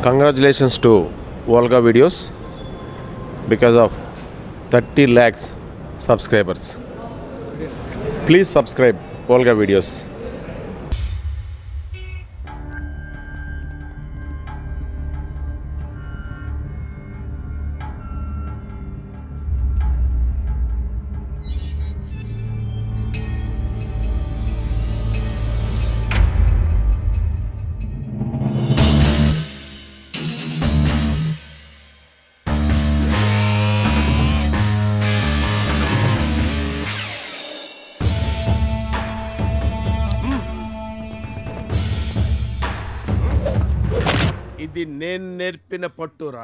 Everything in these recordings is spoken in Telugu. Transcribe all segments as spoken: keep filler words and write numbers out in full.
Congratulations to Volga Videos because of thirty lakhs subscribers. Please subscribe Volga Videos. ఇది నేను నేర్పిన పట్టురా.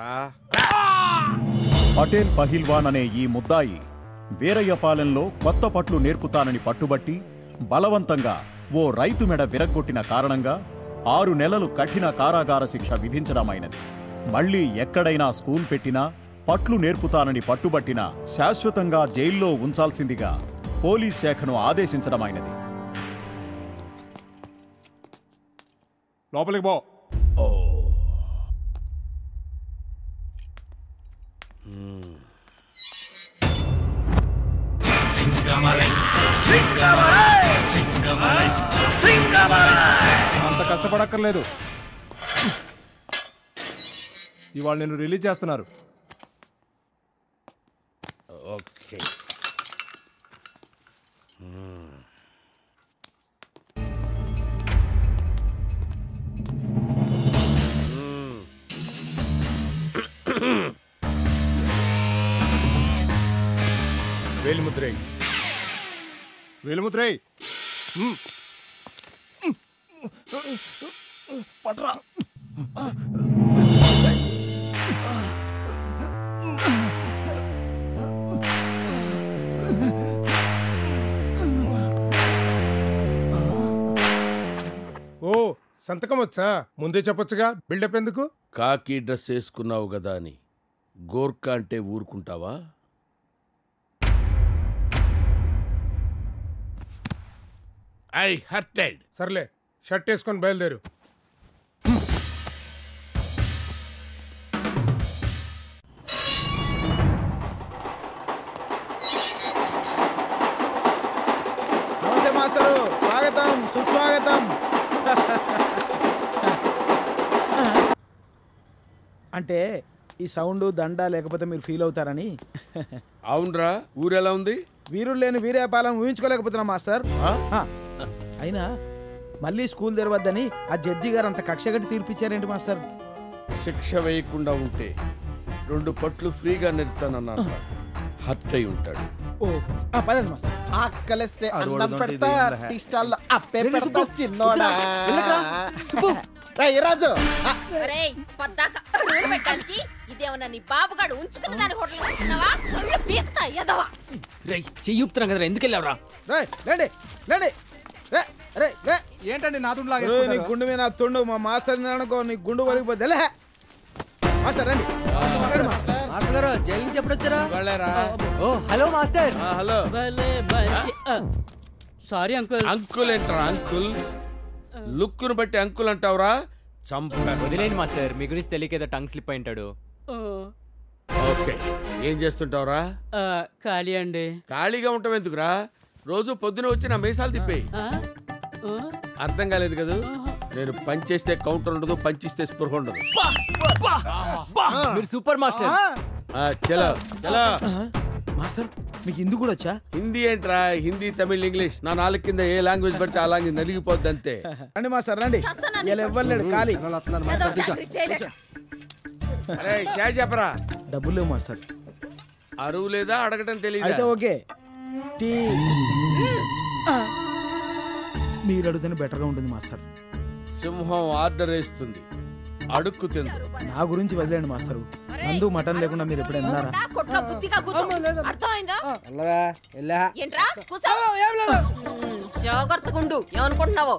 పటేల్ పహిల్వాన్ అనే ఈ ముద్దాయి వీరయ్యపాలెంలో కొత్త పట్లు నేర్పుతానని పట్టుబట్టి బలవంతంగా ఓ రైతు మెడ విరగ్గొట్టిన కారణంగా ఆరు నెలలు కఠిన కారాగార శిక్ష విధించడమైనది. మళ్లీ ఎక్కడైనా స్కూల్ పెట్టినా పట్లు నేర్పుతానని పట్టుబట్టినా శాశ్వతంగా జైల్లో ఉంచాల్సిందిగా పోలీస్ శాఖను ఆదేశించడమైనది. లోపలికి పో. అంత కష్టపడక్కర్లేదు. ఇవాళ నేను రిలీజ్ చేస్తున్నారు. ఓకే. వేలిముద్రై వేలిముద్రై పట్రా. ఓ సంతకం వచ్చా? ముందే చెప్పొచ్చుగా, బిల్డప్ ఎందుకు? కాకి డ్రెస్ వేసుకున్నావు కదా అని గోర్ఖా అంటే ఊరుకుంటావా? I hurted. సర్లే, షర్ట్ వేసుకొని బయలుదేరు. నమస్తే మాస్టరు, స్వాగతం సుస్వాగతం. అంటే ఈ సౌండ్ దండ లేకపోతే మీరు ఫీల్ అవుతారని. అవునరా, ఊరెలా ఉంది? వీరులు లేని వీరేపాలెం ఊహించుకోలేకపోతున్నా మాస్టర్. అయినా మళ్ళీ స్కూల్ తెరవద్దని ఆ జడ్జి గారు అంత కక్షగట్టి తీర్పిచ్చారేంటి మాస్టర్? శిక్ష వేయకుండా ఉంటే రెండు పట్లు ఫ్రీగా నేర్పుతానన్నా హర్ట్ అయి ఉంటాడు. ఓ పదండి మాస్టర్. ఆకలిస్తే అన్నం పెడతా, టిస్టాల్లో అప్పే పెడతా చిన్నోడా. రాజు ఇదేమన్నా నీ బాబుగాడు ఉంచుకున్న దాని హోటల్ ఉంటున్నావా? పీకుతా ఎదవా. రేయ్ చెయ్యుపుతున్నాం కదరా, ఎందుకు వెళ్ళావురా? రండి రండి. ఏంటండి నా తుండు నీ గుండు మీద నా తుండు. మా మాస్టర్ అనుకో, నీ గుండు వరిగిపోతే మాస్టర్ రండి. జైలు నుంచి ఎప్పుడు వచ్చారా? Oh hello master. Hello. Sorry uncle. Uncle ఏంట్రా అంకుల్? లుక్ను బట్టి అంకుల్ అంటావురా? వదిలేండి మాస్టర్, మీ గురించి తెలియకేదో టంగ్ స్లిప్ అయి ఉంటాడు. ఓకే, ఏం చేస్తుంటావురా? ఖాళీ అండి. ఖాళీగా ఉంటావు ఎందుకురా? రోజు పొద్దున వచ్చి నా మీసాలు తిప్పేయి. అర్థం కాలేదు కదా? నేను పంచేస్తే కౌంటర్ ఉండదు, పంచిస్తే స్పృహ ఉండదు. మీరు సూపర్ మాస్టర్. చలో చలో. మాస్టర్ మీకు హిందీ కూడా వచ్చా? హిందీ ఏంట్రా? హిందీ, తమిళ్, ఇంగ్లీష్ నా నాలుగు కింద ఏ లాంగ్వేజ్ పడితే ఆ లాంగ్వేజ్ నలిగిపోద్ది అంతే. రండి మాస్టర్ రండి. ఇలా ఇవ్వలేడు ఖాళీ. అరే చాయ్ చెప్పరా. డబ్బులు లేవు మాస్టర్. అరువు లేదా అడగటం తెలియదు. అయితే ఓకే, టీ మీరు అడిగితేనే బెటర్గా ఉంటుంది మాస్టర్. సింహం ఆర్డర్ వేస్తుంది, అడుక్కు తిందు. నా గురించి వదిలేండి మాస్టర్. మందు మటన్ లేకుండా మీరు ఎప్పుడైనా జాగ్రత్తగా ఉండు. ఏమనుకుంటున్నావో?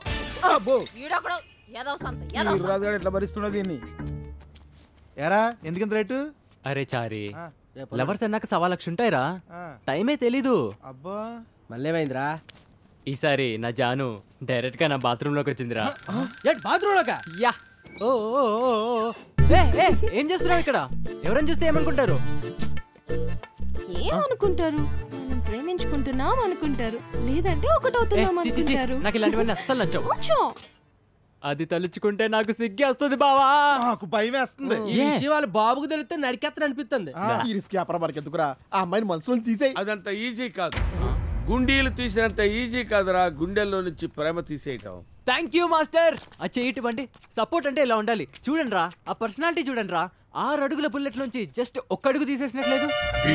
రాజుగాడు ఎట్లా భరిస్తున్నా దీన్ని? ఎరా ఎందుకంత రేటు? అరే చారి, లవర్స్ అన్నాక సవా లక్ష ఉంటాయిరా, టైమే తెలీదు. అబ్బా మళ్ళేమైందిరా? ఈసారి నా జాను డైరెక్ట్ గా నా బాత్రూమ్ లోకి వచ్చిందిరా. బాత్రూమ్ లోకా? యా ఓ ఓ, ఓ, ఓ. ఏ, ఏ, ఏం చేస్తున్నావు ఇక్కడ? ఎవరైనా చూస్తే ఏమనుకుంటారు? ఏమనుకుంటారు? మనం ప్రేమించుకుంటున్నాం అనుకుంటారు, లేదంటే ఏ, ఒకటవుతున్నాం చి, చి, చి, అనుకుంటారు. నాకు ఇలాంటివన్నీ అస్సలు నచ్చవు. కూర్చో. అది తలుచుకుంటే నాకు సిగ్గే వస్తుంది బావా. నాకు భయం వేస్తుంది. ఈ విషయం వాళ్ళ బాబుకు తెలిస్తే నరికేత్తని అనిపిస్తుంది. ఈ రిస్క్ వ్యాపారం మనకి ఎందుకురా? ఆ అమ్మాయిని మనసులో తీసేయి. అదంత ఈజీ కాదు. గుండీలు తీసినంత ఈజీ కాదురా గుండెల్లో నుంచి ప్రేమ తీసేయటం. Thank you master. అది చేయటండి. సపోర్ట్ అంటే ఇలా ఉండాలి. చూడండి రా, ఆ పర్సనాలిటీ చూడండి రా. ఆరు అడుగుల బుల్లెట్ నుంచి జస్ట్ ఒక్క అడుగు తీసేసినట్లేదు.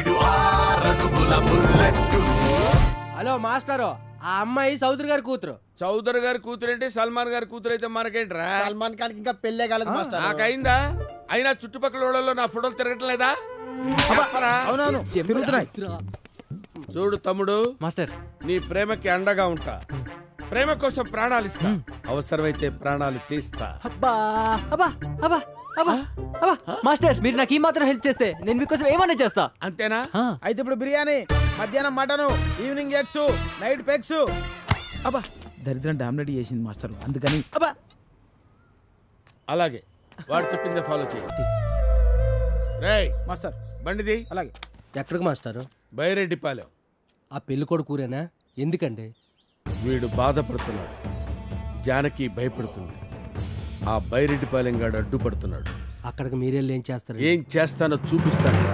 హలో మాస్టర్, ఆ అమ్మాయి చౌదరి గారి కూతురు. చౌదరి గారి కూతురు అంటే సల్మాన్ గారి కూతురు అయితే మనకేంట్రా? సల్మాన్ ఖాన్ ఇంకా పెళ్ళే కాలేదు మాస్టర్. నాకైందా? అయినా చుట్టుపక్కల వాళ్ళలో నా ఫోటోలు తిరగట్లేదా? అవునవును తిరుగుతున్నాయి. చూడు తమ్ముడు, మాస్టర్ నీ ప్రేమకి అండగా ఉంటా. ప్రేమ కోసం ప్రాణాలు ఇస్తా, అవసరమైతే ప్రాణాలు తీస్తా. అబ్బా అబ్బా అబ్బా అబ్బా అబ్బా మాస్టర్, మీరు నాకు ఈ మాత్రం హెల్ప్ చేస్తే నేను మీకోసం ఏమన్నా చేస్తా. అంతేనా? ఆ, అయితే ఇప్పుడు బిర్యానీ, మధ్యాహ్నం mutton, evening eggs, night pegs. అబ్బా దరిద్రం డామినేట్ చేసింది మాస్టర్, అందుకని అబ్బా. అలాగే వాడు చెప్పిందే ఫాలో చేయండి. రేయ్ మాస్టర్ బండిది. అలాగే. ఎక్కడికి మాస్టర్? బైరెడ్డిపాలెం. ఆ పెళ్లి కొడుకు కూరేనా? ఎందుకండి? వీడు బాధపడుతున్నాడు, జానకి భయపడుతుంది. ఆ బైరెడ్డిపాలెం గాడు అడ్డుపడుతున్నాడు. అక్కడికి మీరెళ్ళి ఏం చేస్తారు? ఏం చేస్తానో చూపిస్తానురా.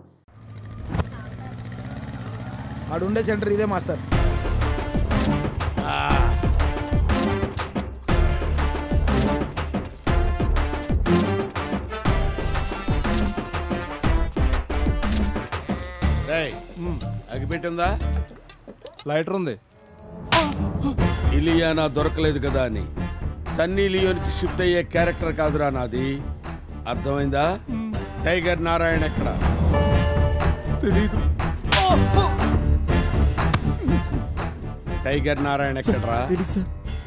ఆడుండే సెంటర్ ఇదే మాస్టర్. రేయ్ అగిపెట్టిందా? లైటర్ ఉంది. ఇలియానా దొరకలేదు కదా అని సన్నీ లియోన్కి షిఫ్ట్ అయ్యే క్యారెక్టర్ కాదురా నాది. అర్థమైందా? టైగర్ నారాయణ ఎక్కడ? తెలీదు. టైగర్ నారాయణ ఎక్కడరా? తెలుసు.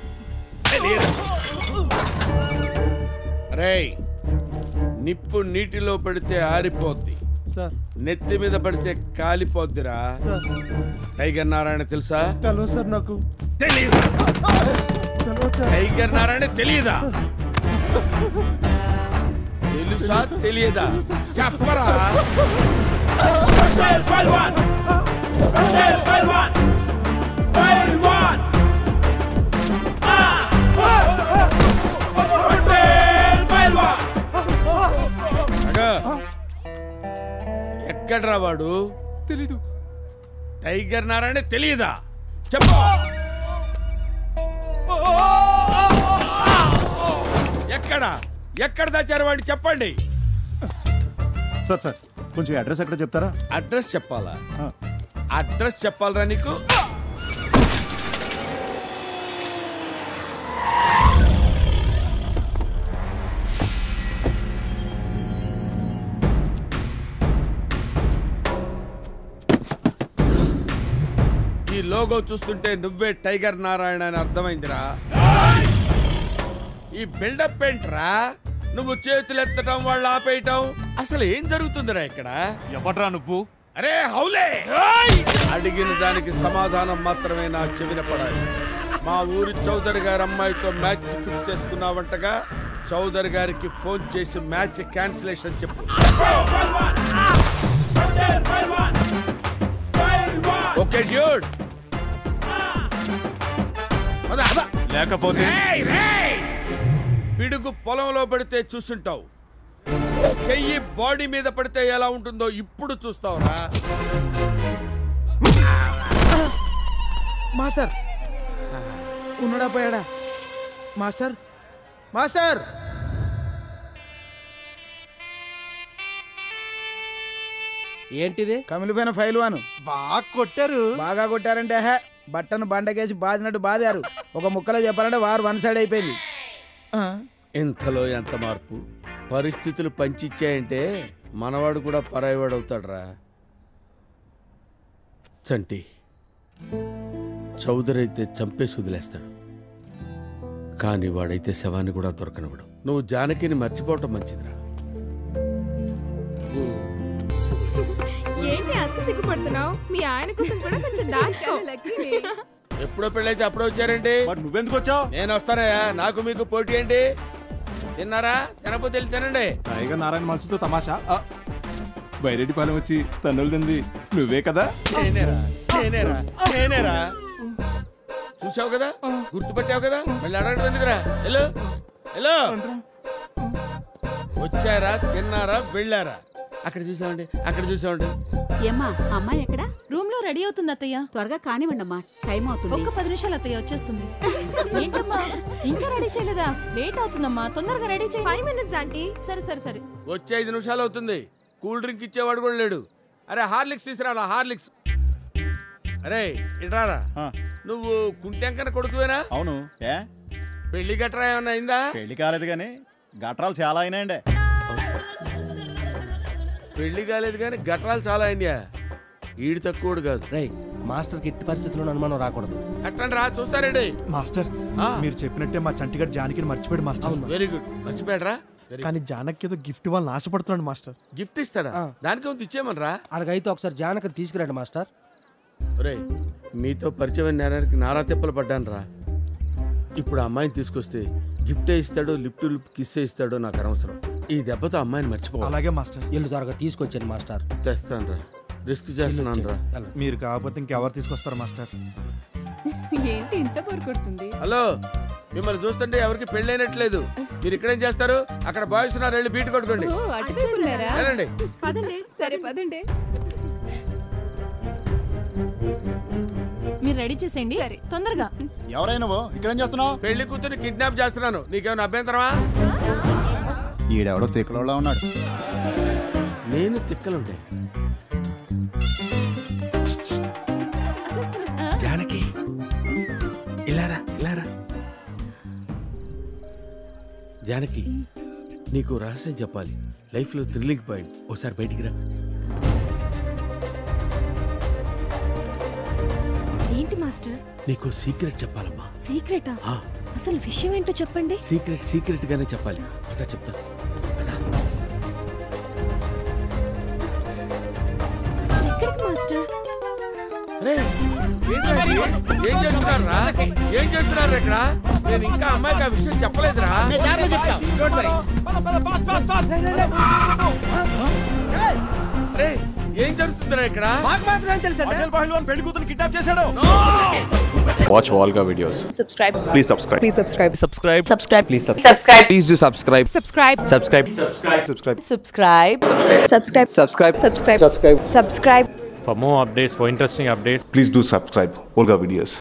రేయ్ నిప్పు నీటిలో పడితే ఆరిపోద్ది, సార్ నెత్తి మీద పడితే కాలిపోద్దిరా. సార్ టైగర్ నారాయణ తెలుసా? తెలవు సార్ నాకు. తెలీదు. తెలవు సార్. టైగర్ నారాయణ తెలియదా? తెలుసా తెలియదా? చెప్పరా. ఎక్కడ్రా వాడు? తెలీదు. టైగర్ నారాయణ తెలియదా? చెప్పు. ఎక్కడ ఎక్కడ దాచారు వాడిని చెప్పండి. సార్ సార్ కొంచెం అడ్రస్ ఎక్కడ చెప్తారా? అడ్రస్ చెప్పాలా? ఆ. అడ్రస్ చెప్పాలరా నీకు? ఈ లోగో చూస్తుంటే నువ్వే టైగర్ నారాయణ అని అర్థమైందిరా. ఈ బిల్డప్ ఏంట్రా? నువ్వు చేతులు ఎత్తటం, వాళ్ళు ఆపేయటం, అసలు ఏం జరుగుతుందిరా ఇక్కడ? ఎవడ్రా నువ్వు? అరే హౌలే, అడిగిన దానికి సమాధానం మాత్రమే నా చెవిన పడాలి. మా ఊరి చౌదరి గారి అమ్మాయితో మ్యాచ్ ఫిక్స్ చేసుకున్నావంటగా. చౌదరి గారికి ఫోన్ చేసి మ్యాచ్ క్యాన్సిలేషన్ చెప్పు. Okay dude. లేకపోతే పిడుగు పొలంలో పడితే చూసుంటావు, చెయ్యి బాడీ మీద పడితే ఎలా ఉంటుందో ఇప్పుడు చూస్తావురా. మాస్టర్ ఉన్నాడా పోయాడా? మాస్టర్ మాస్టర్ ఏంటిది? కమిలిపోయిన ఫైల్ వాను. బాగా కొట్టారు. బాగా కొట్టారంటే హే బట్టను బండకేసి బాదినట్టు బాదారు. ఒక ముక్కలో చెప్పాలంటే వారు వన్ సైడ్ అయిపోయింది. ఇంతలో ఎంత మార్పు! పరిస్థితులు పంచిచ్చాయంటే మనవాడు కూడా పరాయివాడు అవుతాడ్రా. చంటి చౌదరి అయితే చంపేసి వదిలేస్తాడు, కానీ వాడైతే శవాన్ని కూడా దొరకనివాడు. నువ్వు జానకిని మర్చిపోవటం మంచిదిరా. ఏంటి అంత సిగ్గుపడుతున్నావు? మీ ఆయన కోసం కూడా కొంచెం దాచుకో. ఎప్పుడో పెళ్ళైతే అప్పుడే వచ్చారండి. మరి నువ్వెందుకు వచ్చావు? నేను వస్తానయ్యా, నాకు మీకు పోటీ ఏంటి? తిన్నారా? తినకపోతే వెళ్ళి తినండి. టైగర్ నారాయణ మనసుతో తమాషా. బైరెడ్డిపాలెం వచ్చి తన్నులు తింది నువ్వే కదా? నేనేరా నేనేరా నేనేరా చూసావు కదా, గుర్తుపట్టావు కదా, మళ్ళీ అడగడం ఎందుకురా? హలో హలో వచ్చారా, తిన్నారా, వెళ్ళారా? అక్కడ చూసామండి, అక్కడ చూసామండి. ఏమ్మా అమ్మాయి ఎక్కడ? రూమ్ లో రెడీ అవుతుంది అత్తయ్య. త్వరగా కానివ్వండి అమ్మా, టైం అవుతుంది. ఒక్క పది నిమిషాలు అత్తయ్య వచ్చేస్తుంది. ఏంటమ్మా ఇంకా రెడీ చేయలేదా? లేట్ అవుతుందమ్మా, తొందరగా రెడీ చేయి. Five minutes aunty. సరే సరే సరే వచ్చే ఐదు నిమిషాలు అవుతుంది. కూల్ డ్రింక్ ఇచ్చేవాడు కూడా లేడు. అరే హార్లిక్స్ తీసుకురా, హార్లిక్స్. అరే ఇట్రారా. నువ్వు కుంటెంకన కొడుకువేనా? అవును. ఏ పెళ్లి గట్రా ఏమన్నా అయిందా? పెళ్లి కాలేదు కానీ గట్రాలు చాలా అయినాయండి. పెళ్లి కాలేదు కానీ గట్రాలు చాలా అయినాయా? ఈడు తక్కువడు కాదు. రై మాస్టర్కి ఎట్టి పరిస్థితుల్లో అనుమానం రాకూడదు. అట్టండి రా, చూస్తారండి. మాస్టర్ మీరు చెప్పినట్టే మా చంటిగాడు జానకి మర్చిపోయాడు మాస్టర్. Very good, మర్చిపోయాడరా. కానీ జానకి ఏదో గిఫ్ట్ వాళ్ళు ఆశపడుతున్నాడు మాస్టర్. గిఫ్ట్ ఇస్తాడా? దానికి ఉంది ఇచ్చేయమనరా. అలాగైతే ఒకసారి జానకి తీసుకురండి మాస్టర్. రే మీతో పరిచయం నేరానికి నారా తిప్పలు పడ్డాను రా. ఇప్పుడు అమ్మాయిని తీసుకొస్తే గిఫ్టే ఇస్తాడో లిప్ టు లిప్ కిస్సే ఇస్తాడో నాకు అనవసరం. ఈ దెబ్బతో అమ్మాయిని మర్చిపో. అలాగే మాస్టర్. ఇల్లు త్వరగా తీసుకొచ్చాను మాస్టర్. తెస్తాను రా, రిస్క్ చేస్తున్నాను రా. మీరు కాకపోతే ఇంకెవరు తీసుకొస్తారు మాస్టర్? ఏంటి ఇంత పొరుకొడుతుంది? హలో, మిమ్మల్ని చూస్తుంటే ఎవరికి పెళ్ళైనట్లేదు. మీరు ఇక్కడేం చేస్తారు? అక్కడ బాయ్స్ ఉన్నారు, వెళ్ళి బీట్ కొట్టుకోండి. వెళ్ళండి. పదండి. సరే పదండి. మీరు రెడీ చేసేయండి తొందరగా. ఎవరైనా ఇక్కడేం చేస్తున్నావు? పెళ్లి కూతురు కిడ్నాప్ చేస్తున్నాను. నీకేమైనా అభ్యంతరమా? ఈడెవడో తిక్కలో ఉన్నాడు. నేను తిక్కలుంటే జానకి ఇలారా ఇలారా. జానకి నీకు రహస్యం చెప్పాలి. లైఫ్ లో థ్రిల్లింగ్ పాయింట్. ఒకసారి బయటికి రా. ఏంటి మాస్టర్? నీకు సీక్రెట్ చెప్పాలమ్మా. సీక్రెటా? అసలు విషయం ఏంటో చెప్పండి. సీక్రెట్ సీక్రెట్ గానే చెప్పాలి. అదా చెప్తా. అసలు ఎక్కడికి మాస్టర్? ఏం చేస్తున్నారా? ఏం చేస్తున్నారు ఇక్కడ? నేను ఇంకా అమ్మాయికి ఆ విషయం చెప్పలేదురా. ఏం జరుగుతుందిరా ఇక్కడ? పెళ్లి కూతురు కిడ్నాప్ చేశాడు. Watch Volga videos. Subscribe. Please subscribe. Please subscribe. Subscribe. Subscribe. Please subscribe. Subscribe. Please do subscribe. Subscribe. Subscribe. Subscribe. Subscribe. Subscribe. Subscribe. Subscribe. Subscribe. Subscribe. Subscribe. For more updates, for interesting updates, Please do subscribe Volga videos.